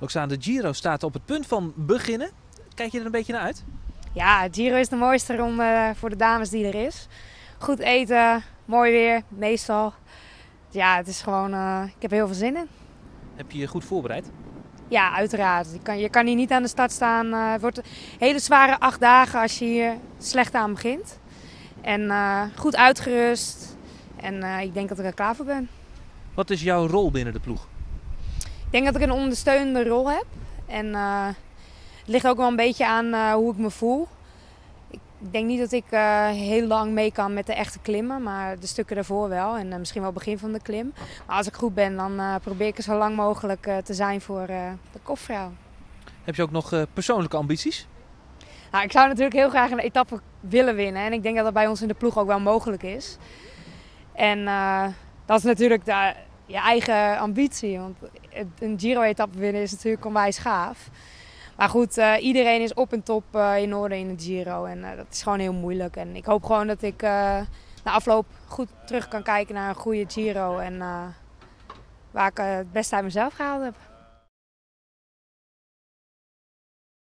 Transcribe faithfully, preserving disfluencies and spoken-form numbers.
Roxane, de Giro staat op het punt van beginnen. Kijk je er een beetje naar uit? Ja, Giro is de mooiste ronde voor de dames die er is. Goed eten, mooi weer, meestal. Ja, het is gewoon, uh, ik heb er heel veel zin in. Heb je je goed voorbereid? Ja, uiteraard. Je kan, je kan hier niet aan de start staan. Uh, het wordt een hele zware acht dagen als je hier slecht aan begint. En uh, goed uitgerust. En uh, ik denk dat ik er klaar voor ben. Wat is jouw rol binnen de ploeg? Ik denk dat ik een ondersteunende rol heb. En uh, het ligt ook wel een beetje aan uh, hoe ik me voel. Ik denk niet dat ik uh, heel lang mee kan met de echte klimmen, maar de stukken daarvoor wel. En uh, misschien wel het begin van de klim. Maar als ik goed ben, dan uh, probeer ik er zo lang mogelijk uh, te zijn voor uh, de kopvrouw. Heb je ook nog uh, persoonlijke ambities? Nou, ik zou natuurlijk heel graag een etappe willen winnen. En ik denk dat dat bij ons in de ploeg ook wel mogelijk is. En uh, dat is natuurlijk de, je eigen ambitie. Want een Giro-etappe winnen is natuurlijk onwijs gaaf. Maar goed, uh, iedereen is op en top uh, in orde in het Giro. En uh, dat is gewoon heel moeilijk. En ik hoop gewoon dat ik uh, na afloop goed terug kan kijken naar een goede Giro. En uh, waar ik uh, het beste uit mezelf gehaald heb.